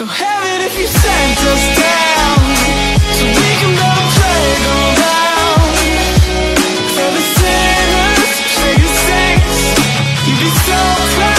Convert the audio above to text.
So heaven if you sent us down, so we can build a playground for the sinners, for your saints. You'd be so proud.